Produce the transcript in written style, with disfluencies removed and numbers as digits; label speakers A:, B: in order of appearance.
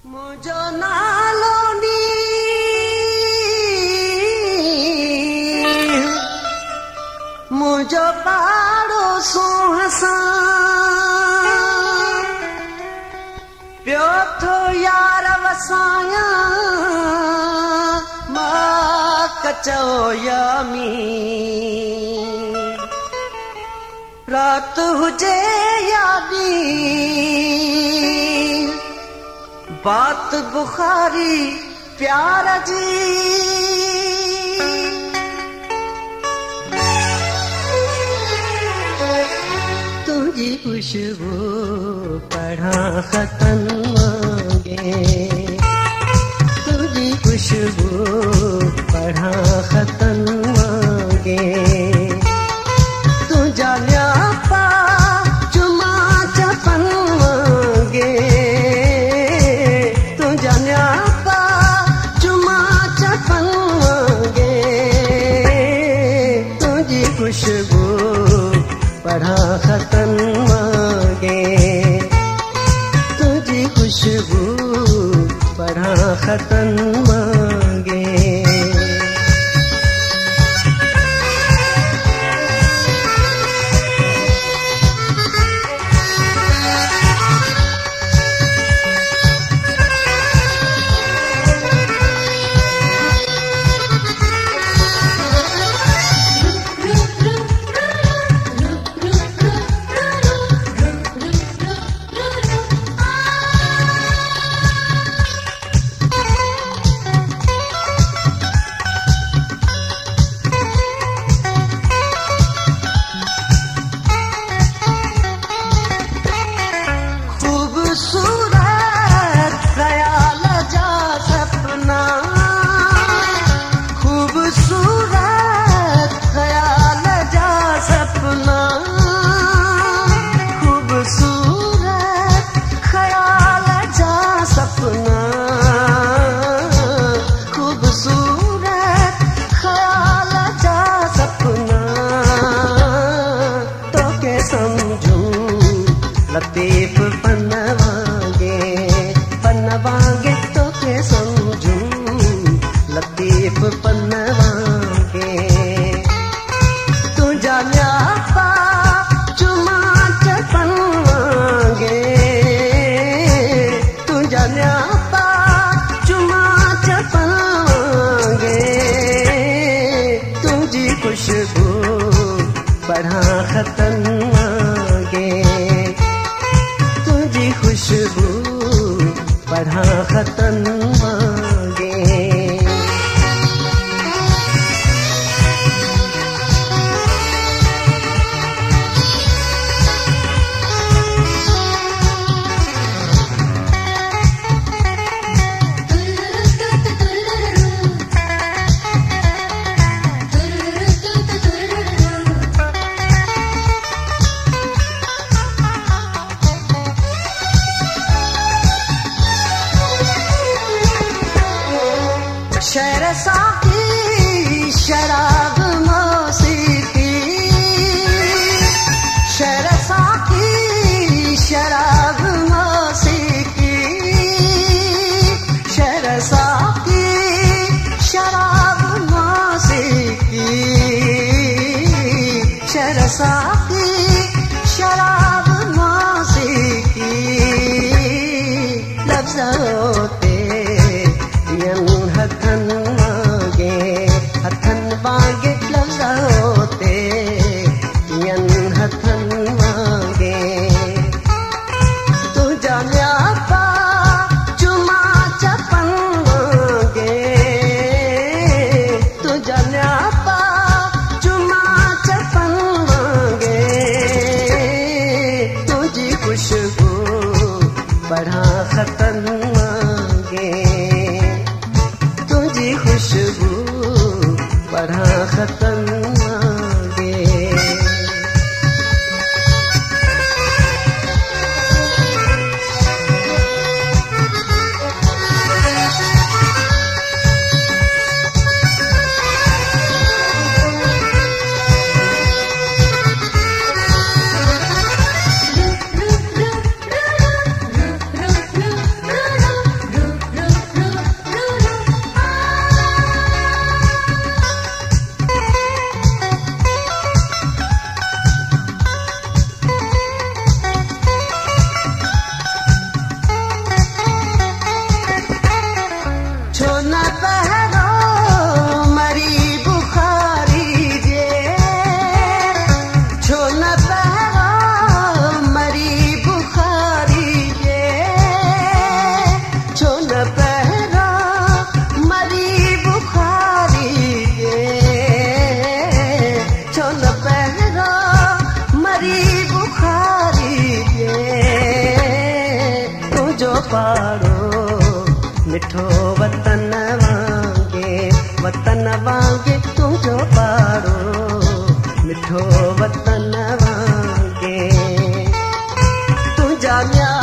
A: मुझो नालोनी मुझो पाड़ो सोहसा प्यो थो यार वसाया मां कचो यामी रात हुजे यादी बात बुखारी प्यार जी तुझी खुशबू पढ़ा खतन मांगे तुझी खुशबू पढ़ा खतन मांगे तू जालिया पा चुमा चपन मांगे तू जालिया पा चुमा चपन मांगे तुझी खुशबू पढ़ा खतन मांगे तुझी खुशबू पढ़ा खतन मांगे लतीफ पन्नवांगे तो के समझूं लतीफ पन्नवांगे तू जालिया पा चुमा चपन मांगे तू जालिया पा चुमा चपन मांगे तुझी खुशबू बढ़ा खतन मांगे तुझी खुशबू बढ़ा खतन मांगे शहर साकी शराब मौसीकी शहर साकी शराब मौसीकी शहर साकी शराब मौसीकी शहर साकी शराब मौसीकी लफ्ज़ होते हथन मांगे लफ्ज़ होते हथन मांगे तू जालिया पा चुमा चपन मांगे तू जालिया पा चुमा चपन मांगे तुझी खुशबू बढ़ा खतन मांगे मिठो वतन वांगे तुझो पारो मिठो वतन वांगे तुझा